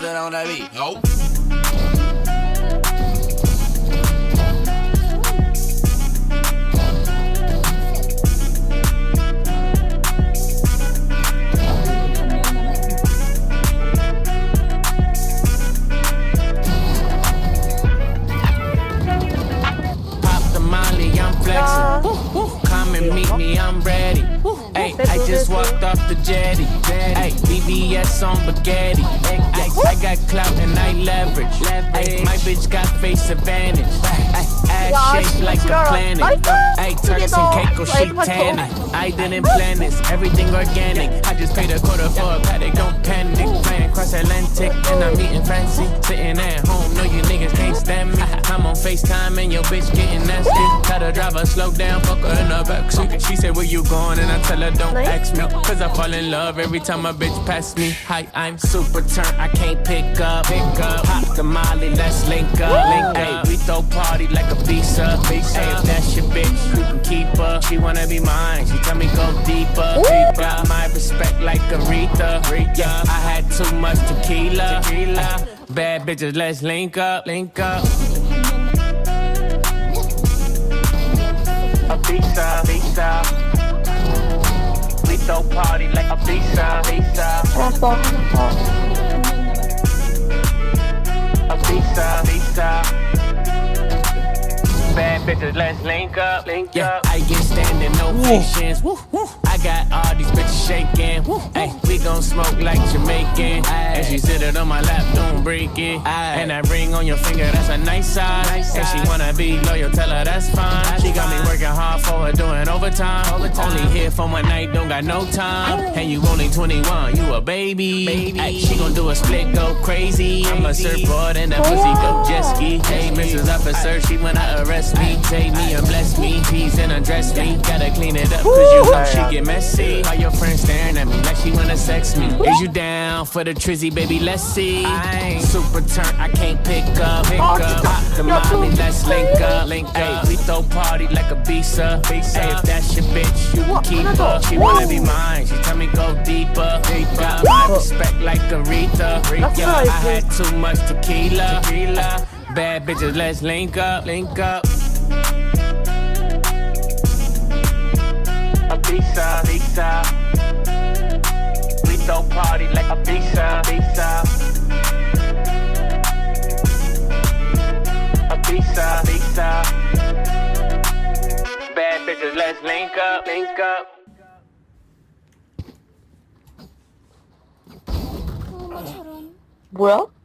buzzing on that beat. Oh. Come and meet me, I'm ready. Hey, I just walked off the jetty. Hey, BBS on spaghetti. I got clout and I leverage. Hey, my bitch got face advantage. Ass shaped like a planet. Hey, Turks and Caicos, she tanning. I didn't plan this, everything organic. I just paid a quarter for a paddock, don't panic. Flying cross Atlantic and I'm eating fancy. Sitting at home, no you niggas can't stand me. I'm on FaceTime and your bitch getting nasty. Tell her driver slow down, fuck her in the backseat. She said where you going and I tell her don't ask me. Cause I fall in love every time a bitch pass me. Hi, I'm super turned, I can't pick up. Pop the Molly, let's link up. Ay, we throw party like Ibiza. Ay, if that's your bitch, you can keep her. She wanna be mine, she tell me go deeper. Got my respect like Aretha. I had too much tequila. Bad bitches, let's link up. Ibiza. We throw party like Ibiza. Bad bitches, let's link up. Yeah, I get standing ovations. I got all these bitches shaking. Ay, we gon' smoke like Jamaican. And she sit it on my lap, don't break it. And that ring on your finger, that's a nice size. And she wanna be loyal, tell her that's fine. She got me working hard for her, doing overtime. Only here for one night, don't got no time. And you only 21, you a baby. Ay, she gon' do a split, go crazy. I'm a surfboard and that pussy go jet ski. Hey, Mrs. Officer, she wanna arrest me, take me and bless me, tease and undress me. Gotta clean it up, cause you know she get messy. All your friends staring at me like she wanna sex me. Is you down for the trizzy, baby? Let's see. I ain't super turned, I can't pick up. Pop the Molly, let's link up. Ay, we throw party like Ibiza. Ay, if that's your bitch, you can keep her. She wanna be mine, she tell me go deeper. Got my respect like Aretha. Yeah, I had too much tequila. Bad bitches, let's link up. Ibiza. We throw party like Ibiza. Bad bitches, let's link up. 뭐야?